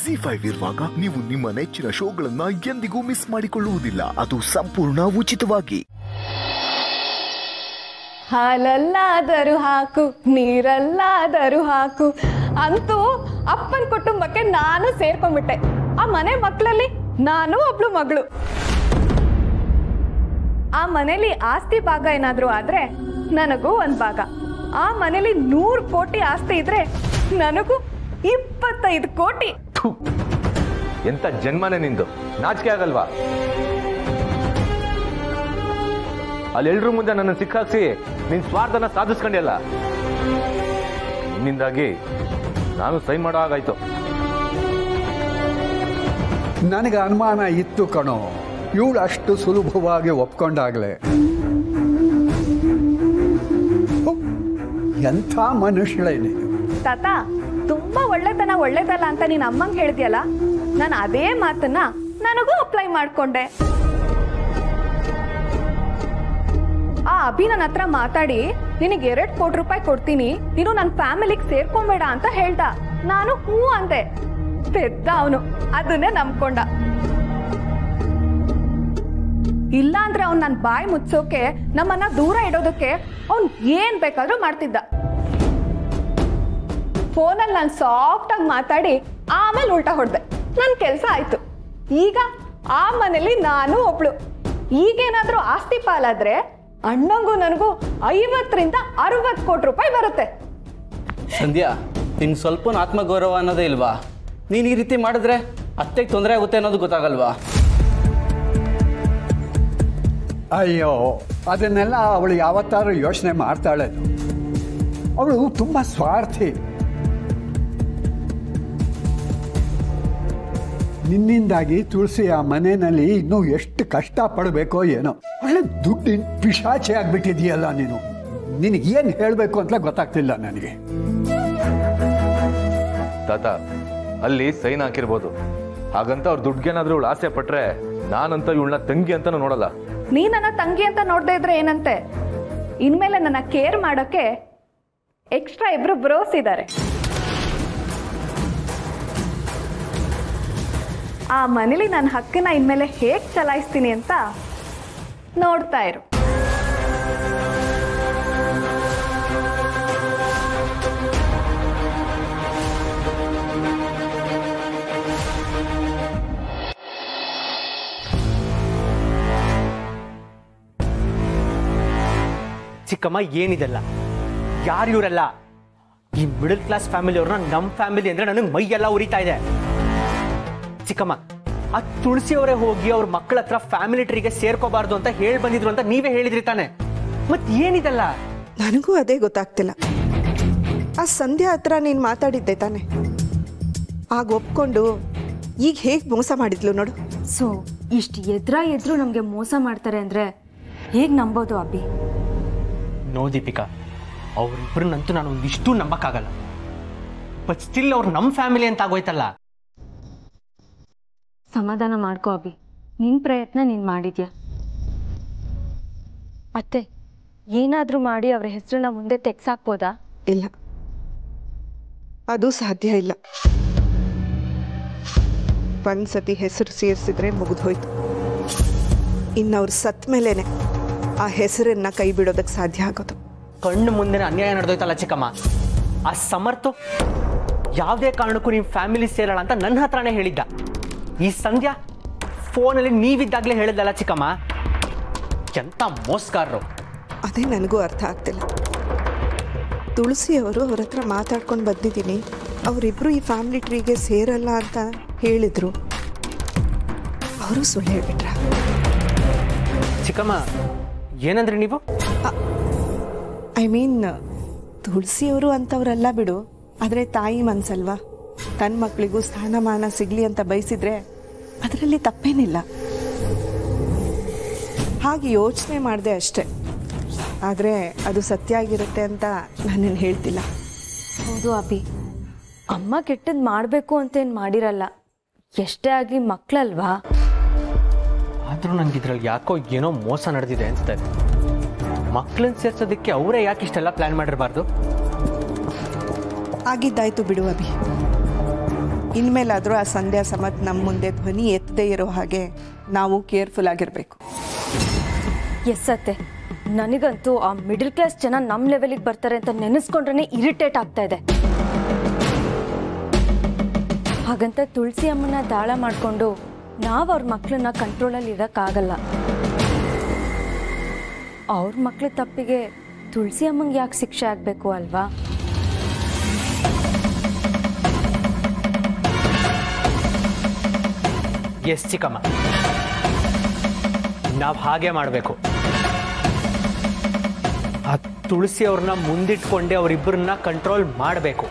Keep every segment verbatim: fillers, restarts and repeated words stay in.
G five ಇರುವಾಗ ನೀವು ನಿಮ್ಮ ನೆಚ್ಚಿನ ಶೋಗಳನ್ನ ಎಂದಿಗೂ ಮಿಸ್ ಮಾಡಿಕೊಳ್ಳುವುದಿಲ್ಲ. ಅದು ಸಂಪೂರ್ಣ ಉಚಿತವಾಗಿ. ಹಾಲಲ್ಲಾದರೂ ಹಾಕು, ನೀರಲ್ಲಾದರೂ ಹಾಕು, ಅಂತೂ ಅಪ್ಪನ ಕುಟುಂಬಕ್ಕೆ ನಾನು ಸೇರ್ಕೊಂಡ್ಬಿಟ್ಟೆ. ಆ ಮನೆ ಮಕ್ಕಳಲ್ಲಿ ನಾನು ಒಬ್ಳು ಮಗಳು. ಆ ಮನೇಲಿ ಆಸ್ತಿ ಭಾಗ ಏನಾದ್ರೂ ಆದ್ರೆ ನನಗೂ ಒಂದ್ ಭಾಗ. ಆ ಮನೇಲಿ ನೂರು ಕೋಟಿ ಆಸ್ತಿ ಇದ್ರೆ ನನಗೂ ಇಪ್ಪತ್ತೈದು ಕೋಟಿ. ಎಂತ ಜನ್ಮನೇ ನಿಂದು, ನಾಚಿಕೆ ಆಗಲ್ವಾ? ಅಲ್ಲೆಲ್ರೂ ಮುಂದೆ ನನ್ನ ಸಿಕ್ಕಾಕ್ಸಿ ನಿನ್ ಸ್ವಾರ್ಥನ ಸಾಧಿಸ್ಕೊಂಡಿಲ್ಲ. ನಿನ್ನಿಂದಾಗಿ ನಾನು ಸೈನ್ ಮಾಡೋ ಹಾಗಾಯ್ತು. ನನಗೆ ಅನುಮಾನ ಇತ್ತು ಕಣೋ, ಇವಳು ಅಷ್ಟು ಸುಲಭವಾಗಿ ಒಪ್ಕೊಂಡಾಗ್ಲೆ. ಎಂಥ ಮನುಷ್ಯಳೇನೆ. ತಾತ, ತುಂಬಾ ಒಳ್ಳೆತನ ಒಳ್ಳೇದಲ್ಲ ಅಂತ ನೀನ್ ಅಮ್ಮಂಗೆ ಹೇಳಿದ್ಯಲ್ಲ, ನಾನು ಅದೇ ಮಾತನ್ನ ನನಗೂ ಅಪ್ಲೈ ಮಾಡ್ಕೊಂಡೆ. ಆ ಅಭಿ ನನ್ನ ಹತ್ರ ಮಾತಾಡಿ ನಿನಗೆ ಎರಡ್ ಕೋಟಿ ರೂಪಾಯಿ ಕೊಡ್ತೀನಿ, ನೀನು ನನ್ನ ಫ್ಯಾಮಿಲಿಗೆ ಸೇರ್ಕೊಂಬೇಡ ಅಂತ ಹೇಳ್ದ. ನಾನು ಹೂ ಅಂದೆ. ಪೆದ್ದ ಅವನು, ಅದನ್ನೇ ನಂಬ್ಕೊಂಡ. ಇಲ್ಲ ಅಂದ್ರೆ ಅವ್ನು ನನ್ನ ಬಾಯಿ ಮುಚ್ಚೋಕೆ, ನಮ್ಮನ್ನ ದೂರ ಇಡೋದಕ್ಕೆ ಅವ್ನ್ ಏನ್ ಬೇಕಾದ್ರೂ ಮಾಡ್ತಿದ್ದ. ಫೋನಲ್ಲಿ ನಾನು ಸಾಫ್ಟ್ ಆಗಿ ಮಾತಾಡಿ ಆಮೇಲೆ ಉಲ್ಟಾ ಹೊಡೆದೆ. ನನ್ ಕೆಲ್ಸ ಆಯ್ತು. ಈಗ ಆ ಮನೇಲಿ ನಾನು ಒಬ್ಳು. ಈಗೇನಾದ್ರೂ ಆಸ್ತಿ ಪಾಲಾದ್ರೆ ಅಣ್ಣಂಗೂ ನನಗೂ ಐವತ್ತರಿಂದ ಅರವತ್ತು ಕೋಟಿ ರೂಪಾಯಿ ಬರುತ್ತೆ. ಸಂಧ್ಯಾ, ನಿನ್ ಸ್ವಲ್ಪ ಆತ್ಮಗೌರವ ಅನ್ನೋದೇ ಇಲ್ವಾ? ನೀನ್ ಈ ರೀತಿ ಮಾಡಿದ್ರೆ ಅತ್ತೆಗೆ ತೊಂದರೆ ಆಗುತ್ತೆ ಅನ್ನೋದು ಗೊತ್ತಾಗಲ್ವಾ? ಅಯ್ಯೋ, ಅದನ್ನೆಲ್ಲ ಅವಳು ಯಾವತ್ತಾರು ಯೋಚನೆ ಮಾಡ್ತಾಳೆ. ಅವಳು ತುಂಬ ಸ್ವಾರ್ಥಿ. ನಿನ್ನಿಂದಾಗಿ ತುಳಸಿ ಆ ಮನೆಯಲ್ಲಿ ಇನ್ನೂ ಎಷ್ಟು ಕಷ್ಟ ಪಡಬೇಕೋ ಏನೋ. ಒಳ್ಳೆ ದುಡ್ಡಿನ ಪಿಶಾಚಿ ಆಗ್ಬಿಟ್ಟಿದೆಯಲ್ಲ ನೀನು. ನಿನಗೇನು ಹೇಳಬೇಕು ಅಂತ ಗೊತ್ತಾಗ್ತಿಲ್ಲ ನನಗೆ. ತಾತ, ಅಲ್ಲಿ ಸೈನ್ ಹಾಕಿರ್ಬೋದು, ಹಾಗಂತ ಅವ್ರ ದುಡ್ಗೇನಾದ್ರೂ ಇವಳು ಆಸೆ ಪಟ್ರೆ ನಾನಂತ ಇವಳನ್ನ ತಂಗಿ ಅಂತಾನು ನೋಡಲ್ಲ. ನೀ ನನ್ನ ತಂಗಿ ಅಂತ ನೋಡದೇ ಇದ್ರೆ ಏನಂತೆ? ಇನ್ಮೇಲೆ ನನ್ನ ಕೇರ್ ಮಾಡೋಕೆ ಎಕ್ಸ್ಟ್ರಾ ಇಬ್ರು ಬ್ರೋಸ್ ಇದ್ದಾರೆ. ಆ ಮನೇಲಿ ನನ್ನ ಹಕ್ಕನ್ನ ಇನ್ಮೇಲೆ ಹೇಗ್ ಚಲಾಯಿಸ್ತೀನಿ ಅಂತ ನೋಡ್ತಾ ಇರು. ಚಿಕ್ಕಮ್ಮ, ಏನಿದೆಲ್ಲ? ಯಾರು ಇವರೆಲ್ಲ? ಈ ಮಿಡಲ್ ಕ್ಲಾಸ್ ಫ್ಯಾಮಿಲಿ ಅವ್ರನ್ನ ನಮ್ಮ ಫ್ಯಾಮಿಲಿ ಅಂದ್ರೆ ನನಗೆ ಮೈಯೆಲ್ಲ ಉರಿತಾ ಇದೆ. ಚಿಕ್ಕಮ್ಮ, ಆ ತುಳಸಿ ಅವರೇ ಹೋಗಿ ಅವ್ರ ಮಕ್ಕಳ ಹತ್ರ ಫ್ಯಾಮಿಲಿ ಟ್ರೀಗೆ ಸೇರ್ಕೋಬಾರ್ದು ಅಂತ ಹೇಳಿ ಬಂದಿದ್ರು ಅಂತ ನೀವೇ ಹೇಳಿದ್ರಿ ತಾನೆ? ಮತ್ ಏನಿದೆಲ್ಲ? ನನಗೂ ಅದೇ ಗೊತ್ತಾಗ್ತಿಲ್ಲ. ಆ ಸಂಧ್ಯಾ ಹತ್ರ ನೀನು ಮಾತಾಡಿದ್ದೆ ತಾನೆ, ಆಗ ಒಪ್ಕೊಂಡು ಈಗ ಹೇಗೆ ಮೋಸ ಮಾಡಿದ್ಲು ನೋಡು. ಸೊ ಇಷ್ಟು ಎದ್ರ ಎದ್ರು ನಮಗೆ ಮೋಸ ಮಾಡ್ತಾರೆ ಅಂದ್ರೆ ಹೇಗೆ ನಂಬೋದು ಅಬ್ಬಿ? ನೋ ದೀಪಿಕಾ, ಅವ್ರಿಬ್ರನ್ನಂತೂ ನಾನು ಒಂದಿಷ್ಟು ನಂಬಕ್ಕಾಗಲ್ಲ. ಬಟ್ ಸ್ಟಿಲ್ ಅವ್ರು ನಮ್ಮ ಫ್ಯಾಮಿಲಿ ಅಂತ ಆಗೋಯ್ತಲ್ಲ. ಸಮಾಧಾನ ಮಾಡ್ಕೋ ಅಭಿ, ನಿನ್ನ ಪ್ರಯತ್ನ ನೀನು ಮಾಡಿದ್ಯಾ. ಅತ್ತೆ, ಏನಾದರೂ ಮಾಡಿ ಅವರ ಹೆಸರನ್ನ ಮುಂದೆ ತೆಗ್ಸಾಕ್ಬೋದಾ? ಇಲ್ಲ, ಅದು ಸಾಧ್ಯ ಇಲ್ಲ. ಒಂದ್ಸತಿ ಹೆಸರು ಸೇರಿಸಿದ್ರೆ ಮುಗಿದೋಯ್ತು. ಇನ್ನು ಅವ್ರು ಸತ್ ಮೇಲೇನೆ ಆ ಹೆಸರನ್ನ ಕೈ ಬಿಡೋದಕ್ಕೆ ಸಾಧ್ಯ ಆಗೋದು. ಕಣ್ಣು ಮುಂದೆ ಅನ್ಯಾಯ ನಡೆದೋಯ್ತಲ್ಲ ಚಿಕ್ಕಮ್ಮ. ಆ ಸಮರ್ಥು ಯಾವುದೇ ಕಾರಣಕ್ಕೂ ನಿಮ್ಮ ಫ್ಯಾಮಿಲಿ ಸೇರಲ್ಲ ಅಂತ ನನ್ನ ಹತ್ರನೇ ಹೇಳಿದ್ದ. ಈ ಸಂಧ್ಯಾ ಫೋನಲ್ಲಿ ನೀವಿದ್ದಾಗಲೇ ಹೇಳಿದ್ದಲ್ಲ ಚಿಕ್ಕಮ್ಮ. ಎಂತ ಮೋಸ್ಕಾರರು. ಅದೇ ನನಗೂ ಅರ್ಥ ಆಗ್ತಿಲ್ಲ. ತುಳಸಿ ಅವರು ಅವ್ರ ಹತ್ರ ಮಾತಾಡ್ಕೊಂಡು ಬಂದಿದ್ದೀನಿ, ಅವರಿಬ್ರು ಈ ಫ್ಯಾಮಿಲಿ ಟ್ರೀಗೆ ಸೇರಲ್ಲ ಅಂತ ಹೇಳಿದ್ರು. ಅವರು ಸುಳ್ಳು ಹೇಳ್ಬಿಟ್ರ. ಚಿಕ್ಕಮ್ಮ, ಏನಂದ್ರಿ ನೀವು? ಐ ಮೀನ್, ತುಳಸಿಯವರು ಅಂತವ್ರಲ್ಲ ಬಿಡು, ಆದರೆ ತಾಯಿ ಮನ್ಸಲ್ವಾ, ತನ್ನ ಮಕ್ಕಳಿಗೂ ಸ್ಥಾನಮಾನ ಸಿಗಲಿ ಅಂತ ಬಯಸಿದ್ರೆ ಅದರಲ್ಲಿ ತಪ್ಪೇನಿಲ್ಲ. ಹಾಗೆ ಯೋಚನೆ ಮಾಡಿದೆ ಅಷ್ಟೆ. ಆದರೆ ಅದು ಸತ್ಯ ಆಗಿರುತ್ತೆ ಅಂತ ನಾನೇನು ಹೇಳ್ತಿಲ್ಲ. ಹೌದು ಅಭಿ, ಅಮ್ಮ ಕೆಟ್ಟದ್ದು ಮಾಡಬೇಕು ಅಂತೇನು ಮಾಡಿರಲ್ಲ, ಎಷ್ಟೇ ಆಗಲಿ ಮಕ್ಕಳಲ್ವಾ. ಆದರೂ ನನಗೆ ಇದ್ರಲ್ಲಿ ಯಾಕೋ ಏನೋ ಮೋಸ ನಡೆದಿದೆ ಅನಿಸ್ತಾ ಇದೆ. ಮಕ್ಕಳನ್ನ ಸೇರ್ಸೋದಕ್ಕೆ ಅವರೇ ಯಾಕೆ ಇಷ್ಟೆಲ್ಲ ಪ್ಲಾನ್ ಮಾಡಿರಬಾರ್ದು? ಆಗಿದ್ದಾಯ್ತು ಬಿಡು ಅಭಿ. ಇನ್ಮೇಲಾದರೂ ಆ ಸಂಧ್ಯಾ ಸಮತ್ ನಮ್ಮ ಮುಂದೆ ಧ್ವನಿ ಎತ್ತದೇ ಇರೋ ಹಾಗೆ ನಾವು ಕೇರ್ಫುಲ್ ಆಗಿರಬೇಕು. ಎಸ್ ಅತ್ತೆ, ನನಗಂತೂ ಆ ಮಿಡಲ್ ಕ್ಲಾಸ್ ಜನ ನಮ್ಮ ಲೆವೆಲಿಗೆ ಬರ್ತಾರೆ ಅಂತ ನೆನೆಸ್ಕೊಂಡ್ರೆ ಇರಿಟೇಟ್ ಆಗ್ತಾ ಇದೆ. ಹಾಗಂತ ತುಳಸಿ ಅಮ್ಮನ ದಾಳ ಮಾಡಿಕೊಂಡು ನಾವು ಅವ್ರ ಮಕ್ಕಳನ್ನ ಕಂಟ್ರೋಲಲ್ಲಿ ಇರೋಕ್ಕಾಗಲ್ಲ. ಅವ್ರ ಮಕ್ಳ ತಪ್ಪಿಗೆ ತುಳಸಿ ಅಮ್ಮಂಗೆ ಯಾಕೆ ಶಿಕ್ಷೆ ಆಗಬೇಕು ಅಲ್ವಾ? ಎಸ್ ಚಿಕ್ಕಮ್ಮ, ನಾವು ಹಾಗೆ ಮಾಡಬೇಕು. ಆ ತುಳಸಿ ಅವ್ರನ್ನ ಮುಂದಿಟ್ಕೊಂಡೆ ಅವರಿಬ್ಬರನ್ನ ಕಂಟ್ರೋಲ್ ಮಾಡಬೇಕು.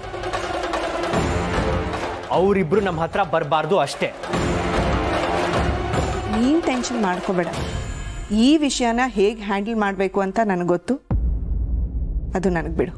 ಅವರಿಬ್ರು ನಮ್ಮ ಹತ್ರ ಬರಬಾರ್ದು ಅಷ್ಟೇ. ನೀನು ಟೆನ್ಷನ್ ಮಾಡ್ಕೋಬೇಡ. ಈ ವಿಷಯನ ಹೇಗೆ ಹ್ಯಾಂಡಲ್ ಮಾಡಬೇಕು ಅಂತ ನನಗೆ ಗೊತ್ತು, ಅದು ನನಗೆ ಬಿಡು.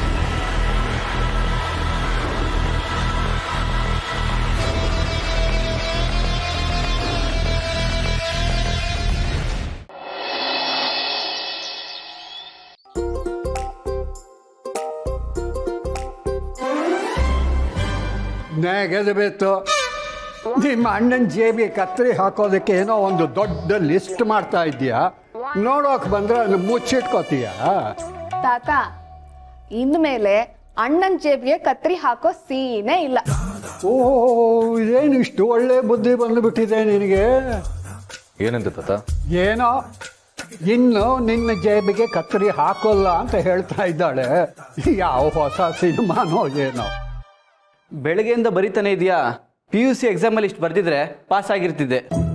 ನೆಗೆದಬೇಕು. ನಿಮ್ಮ ಅಣ್ಣನ ಜೇಬಿಗೆ ಕತ್ತರಿ ಹಾಕೋದಕ್ಕೆ ಏನೋ ಒಂದು ದೊಡ್ಡ ಲಿಸ್ಟ್ ಮಾಡ್ತಾ ಇದೀಯಾ? ನೋಡೋಕೆ ಬಂದ್ರೆ ಅದನ್ನ ಮುಚ್ಚಿಟ್ಕೋತೀಯ? ತಾತ, ಇನ್ಮೇಲೆ ಅಣ್ಣನ ಜೇಬಿಗೆ ಕತ್ರಿ ಹಾಕೋ ಸೀನೇ ಇಲ್ಲ. ಓಹೋ, ಇದೇನು ಇಷ್ಟು ಒಳ್ಳೆ ಬುದ್ಧಿ ಬಂದುಬಿಟ್ಟಿದೆ ನಿನಗೆ? ಏನಂತ ತಾತ? ಏನೋ ಇನ್ನು ನಿನ್ನ ಜೇಬಿಗೆ ಕತ್ತರಿ ಹಾಕೋಲ್ಲ ಅಂತ ಹೇಳ್ತಾ ಇದ್ದಾಳೆ. ಯಾವ ಹೊಸ ಸಿನಿಮಾನೋ ಏನೋ. ಬೆಳಗ್ಗೆಯಿಂದ ಬರೀತಾನೆ ಇದೆಯಾ? ಪಿ ಯು ಸಿ ಎಕ್ಸಾಮಲ್ಲಿ ಇಷ್ಟು ಬರ್ದಿದ್ರೆ ಪಾಸ್ ಆಗಿರ್ತಿದ್ದೆ.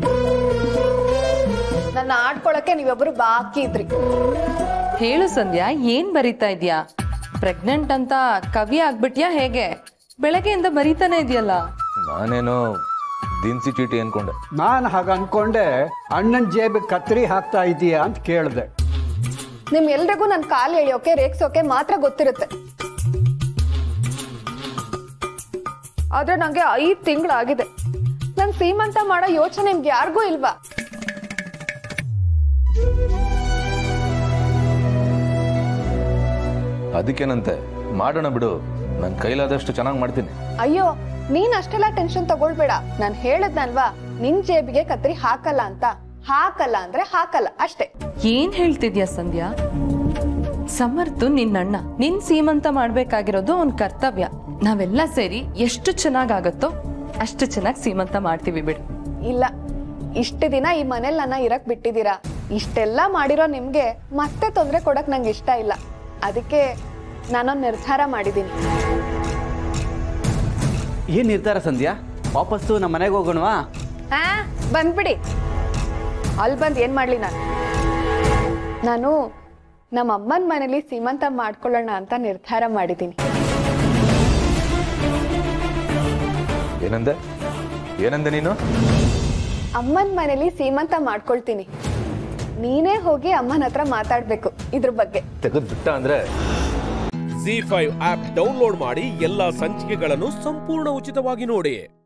ನನ್ನ ಆಡ್ಕೊಳಕ್ಕೆ ನೀವೊಬ್ರು ಬಾಕಿ ಇದ್ರಿ. ಹೇಳು ಸಂಧ್ಯಾ, ಏನ್ ಬರೀತಾ ಇದೀಯಾ? ಪ್ರೆಗ್ನೆಂಟ್ ಅಂತ ಕವಿ ಆಗ್ಬಿಟ್ಯಾ ಹೇಗೆ? ಬೆಳಗ್ಗೆಯಿಂದ ಬರೀತಾನೆ ಇದೆಯಲ್ಲ. ನಾನೇನೋ ದಿನಸಿ ಚೀಟಿ ಅನ್ಕೊಂಡೆ. ನಾನು ಹಾಗೆ ಅನ್ಕೊಂಡೆ ಅಣ್ಣನ ಜೇಬಿಗೆ ಕತ್ತರಿ ಹಾಕ್ತಾ ಇದೀಯಾ ಅಂತ ಕೇಳಿದೆ. ನಿಮ್ ಎಲ್ರಿಗೂ ನನ್ ಕಾಲು ಎಳೆಯೋಕೆ ರೇಗ್ಸೋಕೆ ಮಾತ್ರ ಗೊತ್ತಿರುತ್ತೆ. ಆದ್ರೆ ನಂಗೆ ಐದ್ ತಿಂಗಳಾಗಿದೆ. ನನ್ ಸೀಮಂತ ಮಾಡೋ ಯೋಚನೆ ನಿಮ್ಗೆ ಯಾರಿಗೂ ಇಲ್ವಾ? ಅದಕ್ಕೇನಂತೆ, ಮಾಡೋಣ ಬಿಡು. ನನ್ ಕೈಲಾದಷ್ಟು ಚೆನ್ನಾಗಿ ಮಾಡ್ತೀನಿ. ಅಯ್ಯೋ, ನೀನ್ ಅಷ್ಟೆಲ್ಲ ಟೆನ್ಷನ್ ತಗೊಳ್ಬೇಡ. ನಾನ್ ಹೇಳದ್ನಲ್ವಾ, ನಿನ್ ಜೇಬಿಗೆ ಕತ್ರಿ ಹಾಕಲ್ಲ ಅಂತ. ಹಾಕಲ್ಲ ಅಂದ್ರೆ ಹಾಕಲ್ಲ ಅಷ್ಟೇ. ಏನ್ ಹೇಳ್ತಿದ್ಯಾ ಸಂಧ್ಯಾ? ಸಮರ್ಥು ನಿನ್ನಣ್ಣ, ನಿನ್ ಸೀಮಂತ ಮಾಡ್ಬೇಕಾಗಿರೋದು ಅವ್ನ್ ಕರ್ತವ್ಯ. ನಾವೆಲ್ಲ ಸೇರಿ ಎಷ್ಟು ಚೆನ್ನಾಗಾಗತ್ತೋ ಅಷ್ಟು ಚೆನ್ನಾಗಿ ಸೀಮಂತ ಮಾಡ್ತೀವಿ ಬಿಡು. ಇಲ್ಲ, ಇಷ್ಟು ದಿನ ಈ ಮನೇಲಿ ನನ್ನ ಇರಕ್ ಬಿಟ್ಟಿದ್ದೀರಾ. ಇಷ್ಟೆಲ್ಲ ಮಾಡಿರೋ ನಿಮ್ಗೆ ಮತ್ತೆ ತೊಂದರೆ ಕೊಡಕ್ ನಂಗೆ ಇಷ್ಟ ಇಲ್ಲ. ಅದಕ್ಕೆ ನಾನೊಂದು ನಿರ್ಧಾರ ಮಾಡಿದ್ದೀನಿ. ಏನ್ ನಿರ್ಧಾರ ಸಂಧ್ಯಾ? ವಾಪಸ್ಸು ನಮ್ಮ ಮನೆಗೆ ಹೋಗೋಣವಾ? ಹಾ, ಬಂದ್ಬಿಡಿ. ಅಲ್ಲಿ ಬಂದು ಏನ್ ಮಾಡ್ಲಿ ನಾನು? ನಾನು ನಮ್ಮ ಅಮ್ಮನ ಮನೇಲಿ ಸೀಮಂತ ಮಾಡ್ಕೊಳ್ಳೋಣ ಅಂತ ನಿರ್ಧಾರ ಮಾಡಿದ್ದೀನಿ. ಏನಂದೆ? ಏನಂದೆ ನೀನು? ಅಮ್ಮನ ಮನೇಲಿ ಸೀಮಂತ ಮಾಡ್ಕೊಳ್ತೀನಿ. ನೀನೇ ಹೋಗಿ ಅಮ್ಮನ ಹತ್ರ ಮಾತಾಡ್ಬೇಕು ಇದ್ರ ಬಗ್ಗೆ. ತೆಗೆದು ಬಿಟ್ಟ ಅಂದ್ರೆ ಜಿ ಫೈವ್ ಆಪ್ ಡೌನ್ಲೋಡ್ ಮಾಡಿ ಎಲ್ಲಾ ಸಂಚಿಕೆಗಳನ್ನು ಸಂಪೂರ್ಣ ಉಚಿತವಾಗಿ ನೋಡಿ.